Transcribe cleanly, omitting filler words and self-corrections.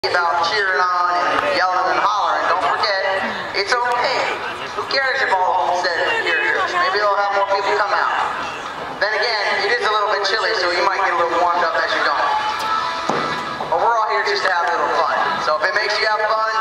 about cheering on and yelling and hollering. Don't forget, it's okay. Who cares if all said hears us? Maybe they'll have more people come out. Then again, it is a little bit chilly, so you might get a little warmed up as you're going. But we're all here just to have a little fun. So if it makes you have fun,